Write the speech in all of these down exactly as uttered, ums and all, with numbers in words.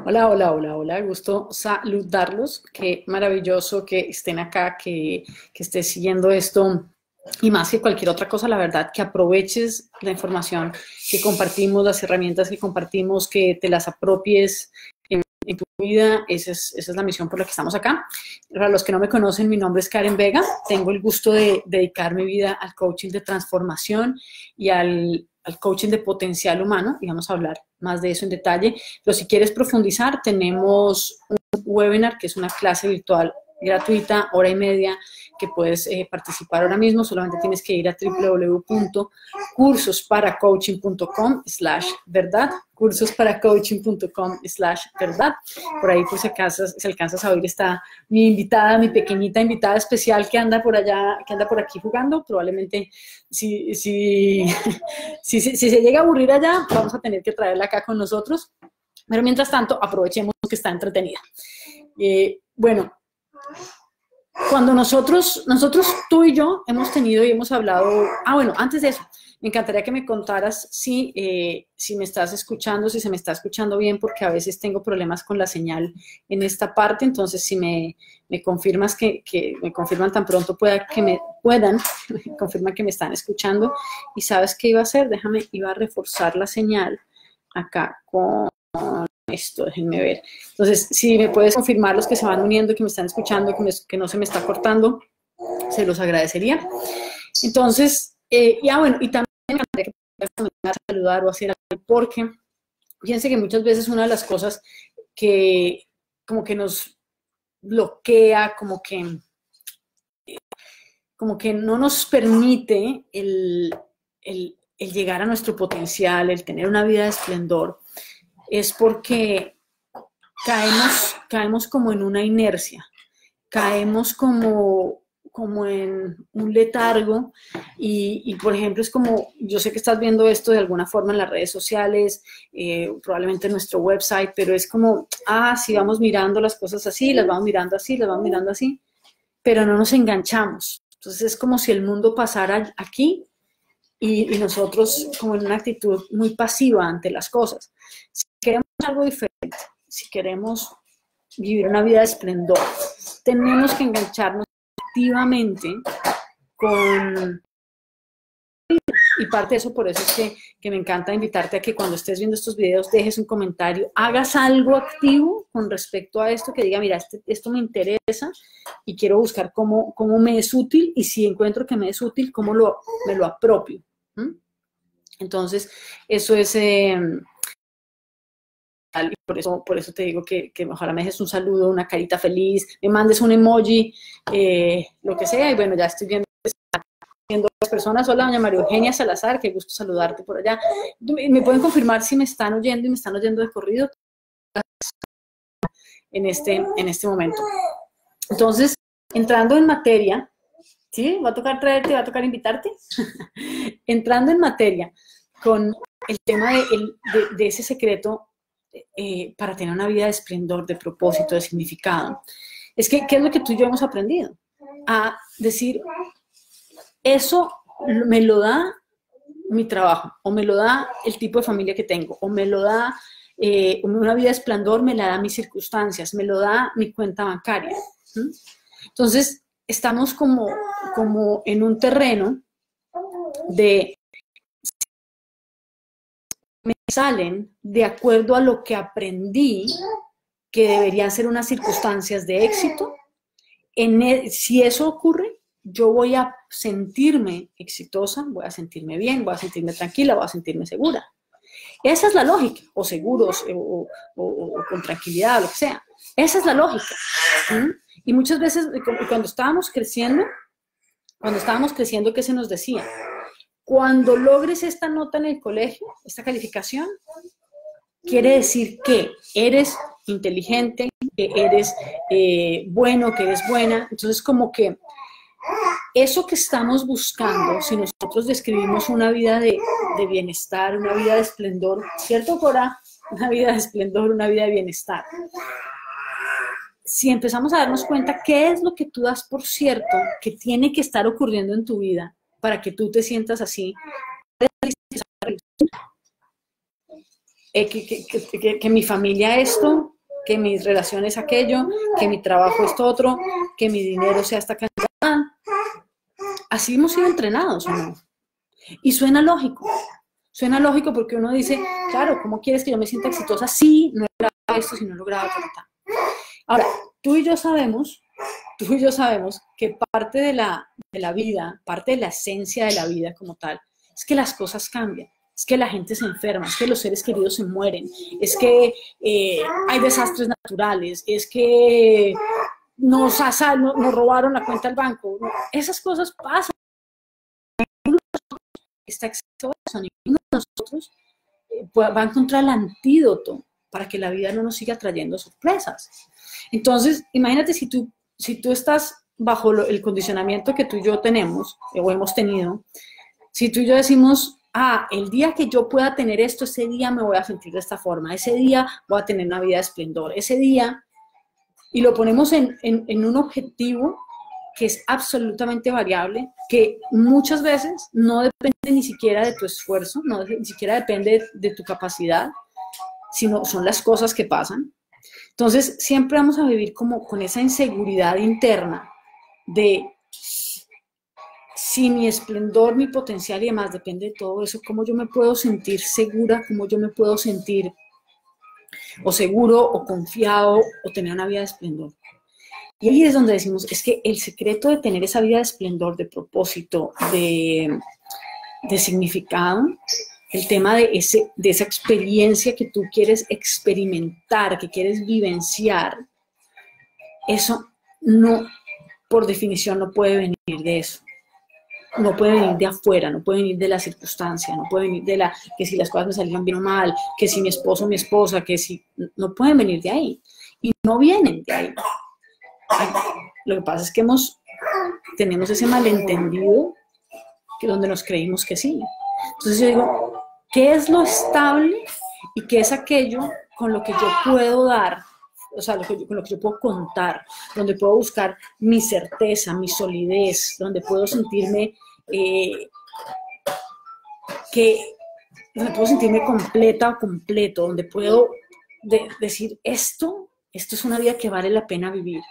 Hola, hola, hola, hola, gusto saludarlos, qué maravilloso que estén acá, que, que estés siguiendo esto y más que cualquier otra cosa, la verdad, que aproveches la información que compartimos, las herramientas que compartimos, que te las apropies en, en tu vida, esa es, esa es la misión por la que estamos acá. Para los que no me conocen, mi nombre es Karen Vega, tengo el gusto de dedicar mi vida al coaching de transformación y al al coaching de potencial humano, y vamos a hablar más de eso en detalle. Pero si quieres profundizar, tenemos un webinar que es una clase virtual gratuita, hora y media, que puedes eh, participar ahora mismo. Solamente tienes que ir a w w w punto cursos para coaching punto com slash verdad, cursos para coaching punto com slash verdad. Por ahí, pues, si alcanzas, si alcanzas a oír, está mi invitada, mi pequeñita invitada especial que anda por allá, que anda por aquí jugando. Probablemente, si, si, si, si, si se llega a aburrir allá, vamos a tener que traerla acá con nosotros. Pero mientras tanto, aprovechemos que está entretenida. Eh, bueno, cuando nosotros, nosotros, tú y yo, hemos tenido y hemos hablado, ah, bueno, antes de eso, me encantaría que me contaras si, eh, si me estás escuchando, si se me está escuchando bien, porque a veces tengo problemas con la señal en esta parte. Entonces, si me, me confirmas que, que me confirman tan pronto pueda, que me puedan, me confirman que me están escuchando. Y ¿sabes qué iba a hacer? Déjame, iba a reforzar la señal acá con esto, déjenme ver. Entonces, si me puedes confirmar los que se van uniendo, que me están escuchando, que, me, que no se me está cortando, se los agradecería. Entonces, eh, ya bueno, y también me encantaría que puedas saludar o hacer algo, porque fíjense que muchas veces una de las cosas que como que nos bloquea, como que, como que no nos permite el, el, el llegar a nuestro potencial, el tener una vida de esplendor, es porque caemos, caemos como en una inercia, caemos como, como en un letargo y, y, por ejemplo, es como, yo sé que estás viendo esto de alguna forma en las redes sociales, eh, probablemente en nuestro website, pero es como, ah, sí, vamos mirando las cosas así, las vamos mirando así, las vamos mirando así, pero no nos enganchamos. Entonces es como si el mundo pasara aquí y, y nosotros como en una actitud muy pasiva ante las cosas. Si queremos algo diferente, si queremos vivir una vida de esplendor, tenemos que engancharnos activamente con... Y parte de eso, por eso es que, que me encanta invitarte a que cuando estés viendo estos videos dejes un comentario, hagas algo activo con respecto a esto, que diga, mira, este, esto me interesa y quiero buscar cómo, cómo me es útil, y si encuentro que me es útil, cómo lo, me lo apropio. ¿Mm? Entonces, eso es... Eh, y por eso, por eso te digo que, que ojalá me dejes un saludo, una carita feliz, me mandes un emoji, eh, lo que sea. Y bueno, ya estoy viendo, viendo las personas. Hola, doña María Eugenia Salazar, qué gusto saludarte por allá. ¿Me pueden confirmar si me están oyendo y me están oyendo de corrido en este, en este momento? Entonces, entrando en materia, ¿sí? ¿Va a tocar traerte, va a tocar invitarte? Entrando en materia con el tema de, de, de ese secreto eh, para tener una vida de esplendor, de propósito, de significado. Es que, ¿qué es lo que tú y yo hemos aprendido? A decir, eso me lo da mi trabajo, o me lo da el tipo de familia que tengo, o me lo da eh, una vida de esplendor, me la da mis circunstancias, me lo da mi cuenta bancaria. ¿Mm? Entonces, estamos como, como en un terreno de... me salen de acuerdo a lo que aprendí que deberían ser unas circunstancias de éxito. En el, si eso ocurre, yo voy a sentirme exitosa, voy a sentirme bien, voy a sentirme tranquila, voy a sentirme segura. Esa es la lógica, o seguros, o, o, o con tranquilidad, o lo que sea. Esa es la lógica. ¿Mm? Y muchas veces, cuando estábamos creciendo, cuando estábamos creciendo, ¿qué se nos decía? Cuando logres esta nota en el colegio, esta calificación, quiere decir que eres inteligente, que eres eh, bueno, que eres buena. Entonces, como que eso que estamos buscando, si nosotros describimos una vida de, de bienestar, una vida de esplendor, ¿cierto, Cora? Una vida de esplendor, una vida de bienestar. Si empezamos a darnos cuenta qué es lo que tú das por cierto que tiene que estar ocurriendo en tu vida para que tú te sientas así, eh, que, que, que, que, que mi familia esto, que mis relaciones aquello, que mi trabajo esto otro, que mi dinero sea esta cantidad. Así hemos sido entrenados, ¿no? Y suena lógico. Suena lógico porque uno dice, claro, ¿cómo quieres que yo me sienta exitosa si no he logrado esto, si no he logrado tal? Ahora, tú y yo sabemos, tú y yo sabemos que parte de la, de la vida, parte de la esencia de la vida como tal, es que las cosas cambian, es que la gente se enferma, es que los seres queridos se mueren, es que eh, hay desastres naturales, es que nos, nos, nos robaron la cuenta del banco. Esas cosas pasan. Está exitoso, ninguno de nosotros va a encontrar el antídoto para que la vida no nos siga trayendo sorpresas. Entonces, imagínate si tú, si tú estás bajo lo, el condicionamiento que tú y yo tenemos, o hemos tenido, si tú y yo decimos, ah, el día que yo pueda tener esto, ese día me voy a sentir de esta forma, ese día voy a tener una vida de esplendor, ese día, y lo ponemos en, en, en un objetivo que es absolutamente variable, que muchas veces no depende ni siquiera de tu esfuerzo, no ni siquiera depende de, de tu capacidad, sino son las cosas que pasan. Entonces, siempre vamos a vivir como con esa inseguridad interna de si mi esplendor, mi potencial y demás depende de todo eso, cómo yo me puedo sentir segura, cómo yo me puedo sentir o seguro o confiado o tener una vida de esplendor. Y ahí es donde decimos, es que el secreto de tener esa vida de esplendor, de propósito, de, de significado, el tema de, ese, de esa experiencia que tú quieres experimentar, que quieres vivenciar, eso no, por definición, no puede venir de eso. No puede venir de afuera, no puede venir de la circunstancia, no puede venir de la, que si las cosas me salieron bien o mal, que si mi esposo o mi esposa, que si, no pueden venir de ahí. Y no vienen de ahí. Lo que pasa es que hemos, tenemos ese malentendido que donde nos creímos que sí. Entonces yo digo, ¿qué es lo estable y qué es aquello con lo que yo puedo dar? O sea, lo que yo, con lo que yo puedo contar, donde puedo buscar mi certeza, mi solidez, donde puedo sentirme eh, que, donde puedo sentirme completa o completo, donde puedo de, decir esto, esto es una vida que vale la pena vivir.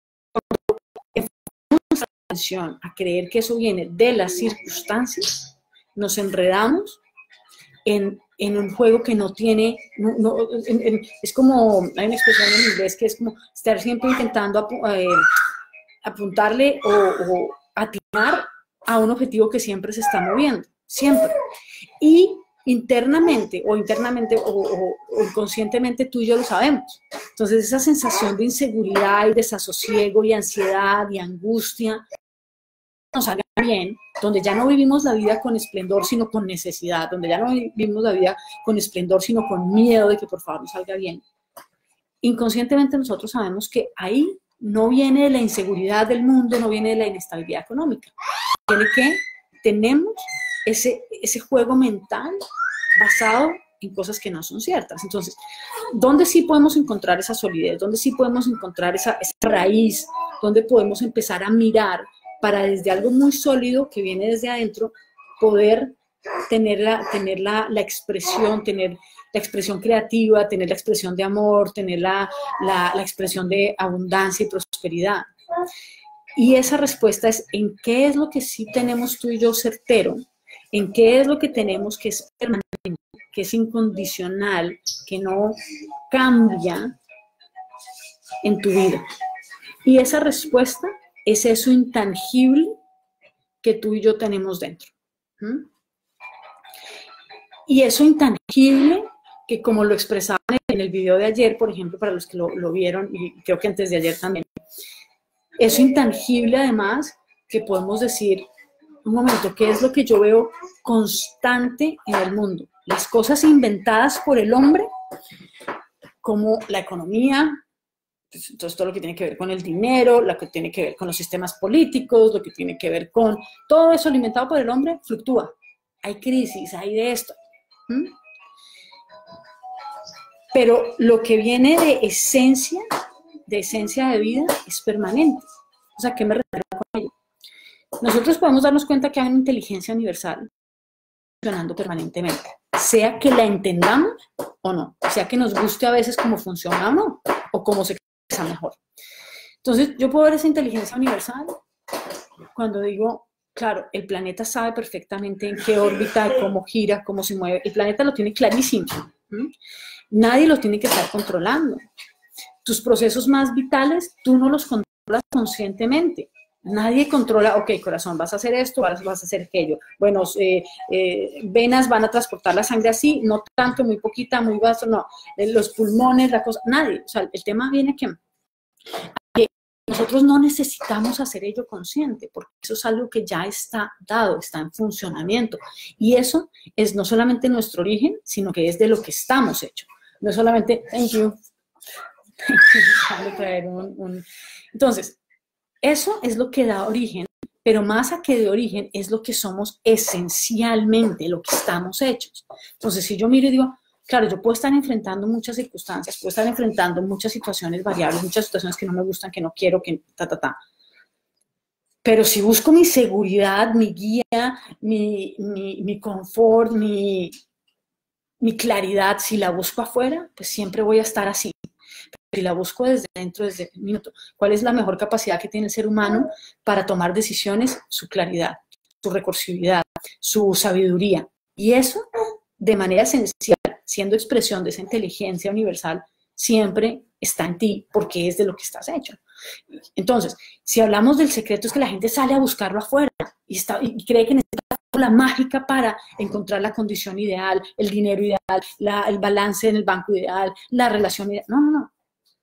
A creer que eso viene de las circunstancias, nos enredamos en, en un juego que no tiene, no, no, en, en, es como, hay una expresión en inglés que es como estar siempre intentando ap, eh, apuntarle o, o atinar a un objetivo que siempre se está moviendo, siempre. Y internamente o internamente o, o, o inconscientemente tú y yo lo sabemos. Entonces esa sensación de inseguridad y desasosiego y ansiedad y angustia nos salga bien, donde ya no vivimos la vida con esplendor sino con necesidad, donde ya no vivimos la vida con esplendor sino con miedo de que por favor nos salga bien. Inconscientemente nosotros sabemos que ahí no viene de la inseguridad del mundo, no viene de la inestabilidad económica. Tiene que, tenemos ese, ese juego mental basado en cosas que no son ciertas. Entonces, ¿dónde sí podemos encontrar esa solidez? ¿Dónde sí podemos encontrar esa, esa raíz? ¿Dónde podemos empezar a mirar para desde algo muy sólido que viene desde adentro, poder tener la, tener la, la expresión, tener la expresión creativa, tener la expresión de amor, tener la, la, la expresión de abundancia y prosperidad? Y esa respuesta es en qué es lo que sí tenemos tú y yo certero, en qué es lo que tenemos que es permanente, que es incondicional, que no cambia en tu vida. Y esa respuesta es eso intangible que tú y yo tenemos dentro. ¿Mm? Y eso intangible, que como lo expresaban en el video de ayer, por ejemplo, para los que lo, lo vieron, y creo que antes de ayer también, eso intangible además, que podemos decir, un momento, ¿qué es lo que yo veo constante en el mundo? Las cosas inventadas por el hombre, como la economía, entonces todo lo que tiene que ver con el dinero, lo que tiene que ver con los sistemas políticos, lo que tiene que ver con todo eso alimentado por el hombre, fluctúa. Hay crisis, hay de esto. ¿Mm? Pero lo que viene de esencia, de esencia de vida, es permanente. O sea, ¿qué me refiero con ello? Nosotros podemos darnos cuenta que hay una inteligencia universal, funcionando permanentemente, sea que la entendamos o no, sea que nos guste a veces cómo funciona o no, o cómo se expresa mejor. Entonces, yo puedo ver esa inteligencia universal cuando digo, claro, el planeta sabe perfectamente en qué órbita, cómo gira, cómo se mueve. El planeta lo tiene clarísimo. ¿Mm? Nadie lo tiene que estar controlando. Tus procesos más vitales, tú no los controlas conscientemente. Nadie controla, ok, corazón, vas a hacer esto, vas, vas a hacer aquello. Bueno, eh, eh, venas van a transportar la sangre así, no tanto, muy poquita, muy vasto, no. Eh, los pulmones, la cosa, nadie. O sea, el tema viene que, que nosotros no necesitamos hacer ello consciente, porque eso es algo que ya está dado, está en funcionamiento. Y eso es no solamente nuestro origen, sino que es de lo que estamos hechos. No es solamente, thank you. traer un, un. Entonces, eso es lo que da origen, pero más a que de origen es lo que somos esencialmente, lo que estamos hechos. Entonces, si yo miro y digo, claro, yo puedo estar enfrentando muchas circunstancias, puedo estar enfrentando muchas situaciones variables, muchas situaciones que no me gustan, que no quiero, que ta, ta, ta. Pero si busco mi seguridad, mi guía, mi, mi, mi confort, mi, mi claridad, si la busco afuera, pues siempre voy a estar así. Si la busco desde dentro, desde el minuto, ¿cuál es la mejor capacidad que tiene el ser humano para tomar decisiones? Su claridad, su recursividad, su sabiduría. Y eso, de manera esencial, siendo expresión de esa inteligencia universal, siempre está en ti, porque es de lo que estás hecho. Entonces, si hablamos del secreto, es que la gente sale a buscarlo afuera y, está, y cree que necesita la mágica para encontrar la condición ideal, el dinero ideal, la, el balance en el banco ideal, la relación ideal. No, no, no.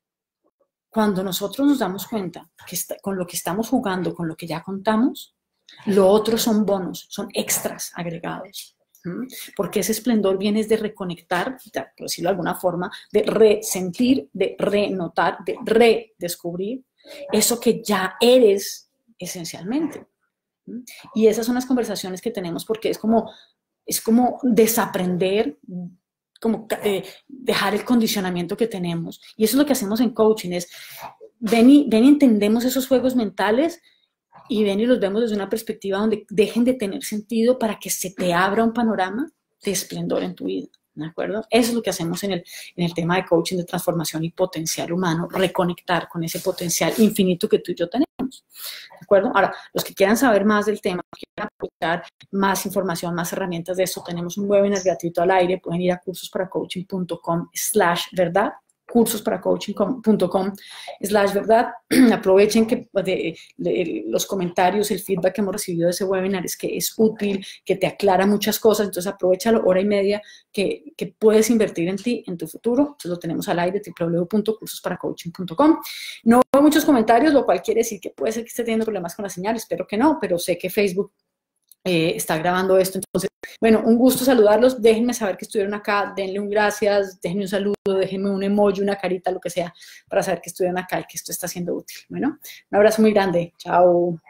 Cuando nosotros nos damos cuenta que está, con lo que estamos jugando, con lo que ya contamos, lo otro son bonos, son extras agregados. ¿Mm? Porque ese esplendor viene de reconectar, por decirlo de alguna forma, de resentir, de renotar, de redescubrir eso que ya eres esencialmente. ¿Mm? Y esas son las conversaciones que tenemos porque es como, es como desaprender, como eh, dejar el condicionamiento que tenemos. Y eso es lo que hacemos en coaching, es ven y, ven y entendemos esos juegos mentales y ven y los vemos desde una perspectiva donde dejen de tener sentido para que se te abra un panorama de esplendor en tu vida, ¿de acuerdo? Eso es lo que hacemos en el, en el tema de coaching de transformación y potencial humano, reconectar con ese potencial infinito que tú y yo tenemos, ¿de acuerdo? Ahora, los que quieran saber más del tema, quieran aportar más información, más herramientas de esto, tenemos un webinar gratuito al aire, pueden ir a cursosparacoaching.com slash verdad, cursosparacoaching.com slash verdad. Aprovechen que de, de, los comentarios, el feedback que hemos recibido de ese webinar es que es útil, que te aclara muchas cosas, entonces aprovechalo, hora y media que, que puedes invertir en ti, en tu futuro. Entonces lo tenemos al aire, doble u doble u doble u punto cursosparacoaching punto com. No veo muchos comentarios, lo cual quiere decir que puede ser que esté teniendo problemas con la señal, espero que no, pero sé que Facebook Eh, está grabando esto, entonces, bueno, un gusto saludarlos, déjenme saber que estuvieron acá, denle un gracias, déjenme un saludo, déjenme un emoji, una carita, lo que sea, para saber que estuvieron acá y que esto está siendo útil. Bueno, un abrazo muy grande, chao.